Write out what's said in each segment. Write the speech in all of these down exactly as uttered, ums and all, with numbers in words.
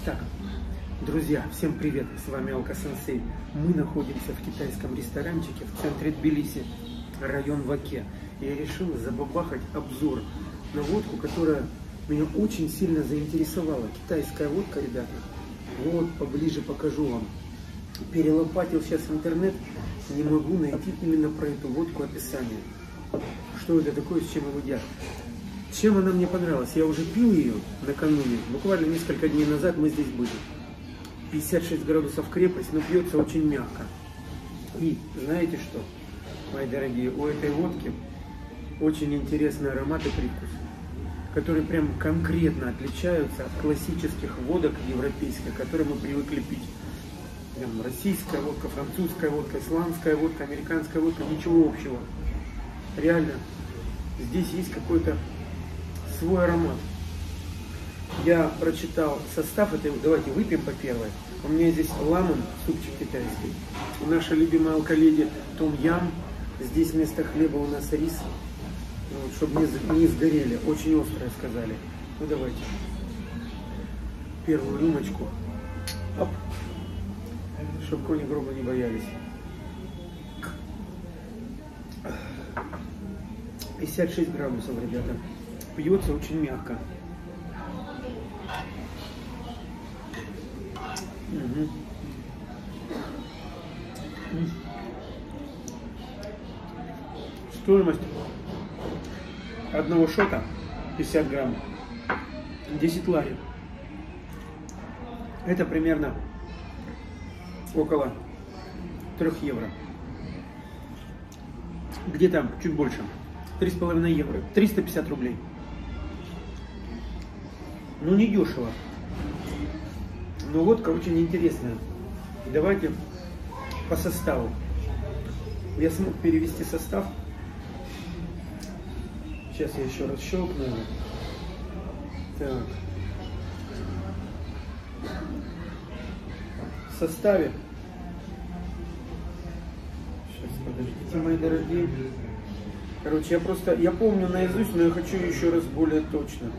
Итак, друзья, всем привет, с вами Алка-сенсей. Мы находимся в китайском ресторанчике в центре Тбилиси, район Ваке. Я решил забабахать обзор на водку, которая меня очень сильно заинтересовала. Китайская водка, ребята. Вот, поближе покажу вам. Перелопатил сейчас интернет, не могу найти именно про эту водку описание. Что это такое, с чем его едят. Чем она мне понравилась? Я уже пил ее накануне, буквально несколько дней назад мы здесь были. пятьдесят шесть градусов крепость, но пьется очень мягко. И знаете что, мои дорогие, у этой водки очень интересный аромат и привкус, которые прям конкретно отличаются от классических водок европейских, которые мы привыкли пить. Прям российская водка, французская водка, исландская водка, американская водка, ничего общего. Реально, здесь есть какой-то свой аромат. Я прочитал состав этой, давайте выпьем по первой. У меня здесь ламон, супчик китайский. Наша любимая алкаледи том ям. Здесь вместо хлеба у нас рис, вот, чтобы не, не сгорели. Очень острое сказали. Ну давайте. Первую рюмочку. Оп. Чтобы кони гроба не боялись. пятьдесят шесть градусов, ребята. Пьется очень мягко. Угу. Стоимость одного шота пятьдесят грамм, десять лари. Это примерно около трёх евро. Где-то чуть больше. три с половиной евро. триста пятьдесят рублей. Ну, не дешево. Но водка очень интересная. Давайте по составу. Я смог перевести состав. Сейчас я еще раз щелкну. Так. В составе. Сейчас, подождите, мои дорогие. Короче, я просто, я помню наизусть, но я хочу еще раз более точно.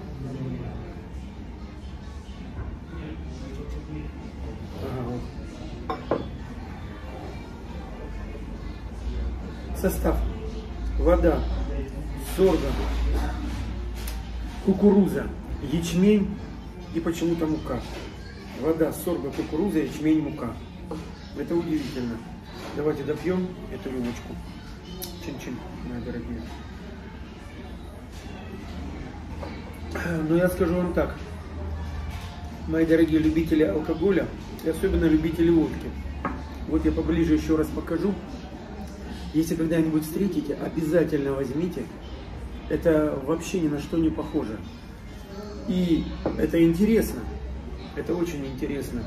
Состав: вода, сорго, кукуруза, ячмень и почему-то мука. Вода, сорго, кукуруза, ячмень, мука. Это удивительно. Давайте допьем эту рюмочку. Чин-чин, мои дорогие. Но я скажу вам так, мои дорогие любители алкоголя и особенно любители водки. Вот я поближе еще раз покажу. Если когда-нибудь встретите, обязательно возьмите. Это вообще ни на что не похоже. И это интересно. Это очень интересно.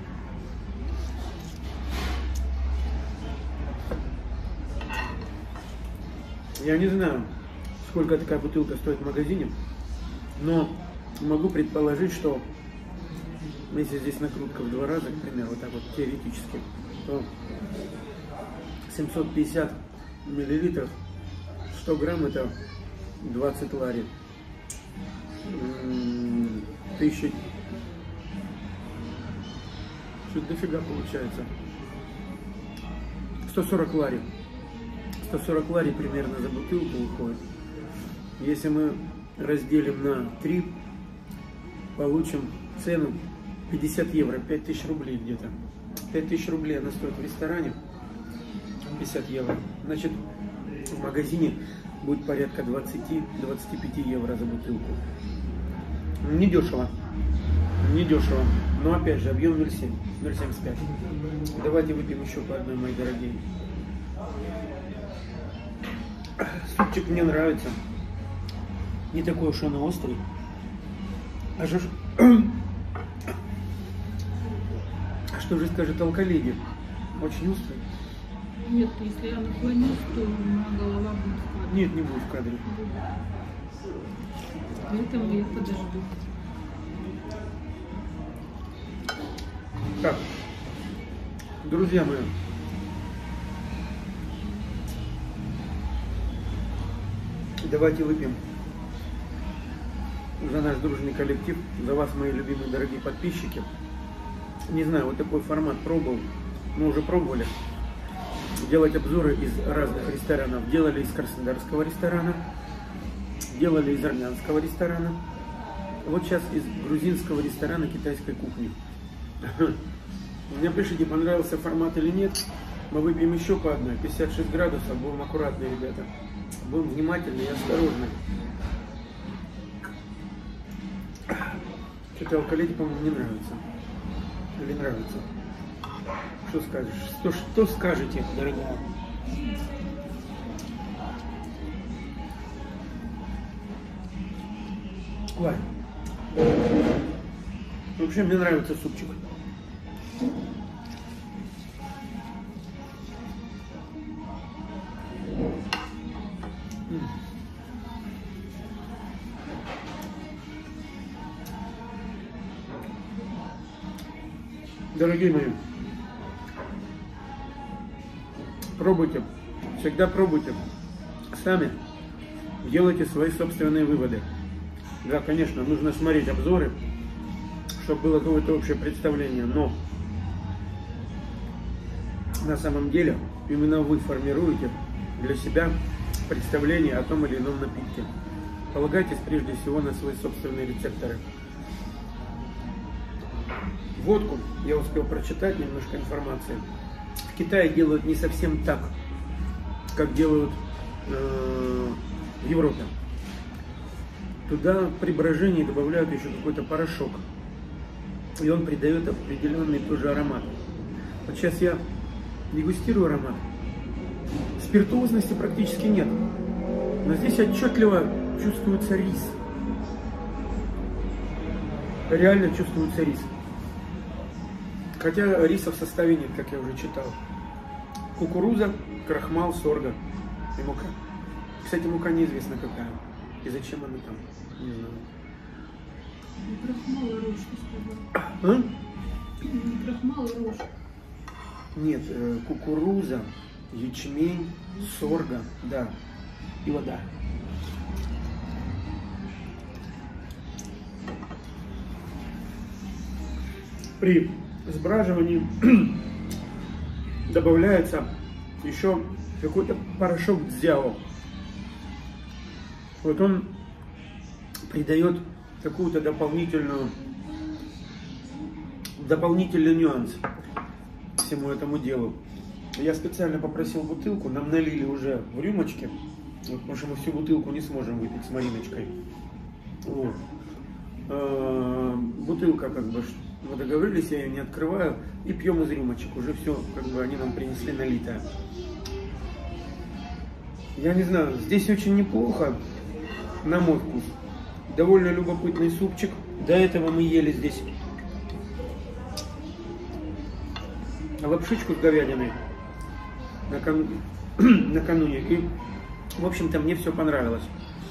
Я не знаю, сколько такая бутылка стоит в магазине, но могу предположить, что если здесь накрутка в два раза, к примеру, вот так вот теоретически, то семьсот пятьдесят миллилитров, сто грамм это двадцать лари. Тысяча. Что-то дофига получается. сто сорок лари. сто сорок лари примерно за бутылку уходит. Если мы разделим на три, получим цену пятьдесят евро, пять тысяч рублей где-то. пять тысяч рублей она стоит в ресторане. пятьдесят евро. Значит, в магазине будет порядка двадцать-двадцать пять евро за бутылку. Не дешево. Не дешево. Но опять же, объем ноль семь, ноль семьдесят пять. Давайте выпьем еще по одной, мои дорогие. Супчик мне нравится. Не такой уж он и острый. А что, а что же скажет алкаледи? Очень острый. Нет, если я наклонюсь, то моя голова будет в кадре. Нет, не будет в кадре. Поэтому я подожду. Так, друзья мои, давайте выпьем за наш дружный коллектив, за вас, мои любимые дорогие подписчики. Не знаю, вот такой формат пробовал. Мы уже пробовали делать обзоры из разных ресторанов. Делали из краснодарского ресторана, делали из армянского ресторана. Вот сейчас из грузинского ресторана китайской кухни. Мне пишите, понравился формат или нет. Мы выпьем еще по одной, пятьдесят шесть градусов. Будем аккуратны, ребята. Будем внимательны и осторожны. Что-то алкоголь, по-моему, не нравится. Или нравится? Что скажешь? Что, что скажете, дорогая? Ой. Вообще мне нравится супчик. Дорогие мои, пробуйте, всегда пробуйте, сами делайте свои собственные выводы. Да, конечно, нужно смотреть обзоры, чтобы было какое-то общее представление, но на самом деле именно вы формируете для себя представление о том или ином напитке. Полагайтесь прежде всего на свои собственные рецепторы. Водку я успел прочитать, немножко информации. В Китае делают не совсем так, как делают э, в Европе. Туда при брожении добавляют еще какой-то порошок. И он придает определенный тоже аромат. Вот сейчас я дегустирую аромат. Спиртуозности практически нет. Но здесь отчетливо чувствуется рис. Реально чувствуется рис. Хотя риса в составе нет, как я уже читал. Кукуруза, крахмал, сорго и мука. Кстати, мука неизвестно какая. И зачем она там, не знаю. Крахмал и рожь, ты сказал. А? Крахмал и рожь. Нет, э, кукуруза, ячмень, сорго, да, и вода. При сбраживании добавляется еще какой-то порошок дзяо. Вот он придает какую-то дополнительную дополнительный нюанс всему этому делу. Я специально попросил бутылку, нам налили уже в рюмочке, потому что мы всю бутылку не сможем выпить с Мариночкой. Вот. Бутылка, как бы, мы договорились, я ее не открываю, и пьем из рюмочек. Уже все, как бы, они нам принесли налитое. Я не знаю, здесь очень неплохо, на мой вкус. Довольно любопытный супчик. До этого мы ели здесь лапшичку с говядиной накан... накануне. И, в общем-то, мне все понравилось.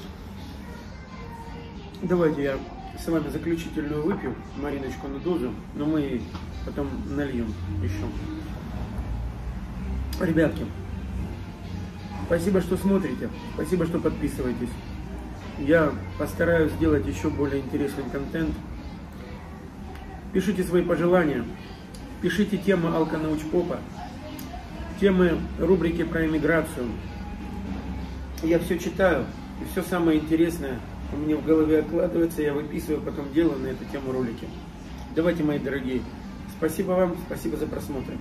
Давайте я с вами заключительную выпью, Мариночку на дозу, но мы потом нальем еще. Ребятки, спасибо, что смотрите, спасибо, что подписываетесь. Я постараюсь сделать еще более интересный контент. Пишите свои пожелания, пишите темы алконаучпопа, темы рубрики про иммиграцию. Я все читаю, и все самое интересное у меня в голове откладывается, я выписываю, потом делаю на эту тему ролики. Давайте, мои дорогие, спасибо вам, спасибо за просмотр.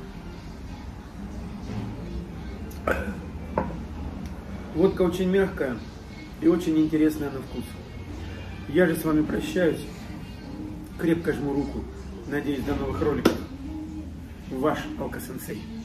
Водка очень мягкая и очень интересная на вкус. Я же с вами прощаюсь, крепко жму руку, надеюсь, до новых роликов. Ваш Алка Сенсей.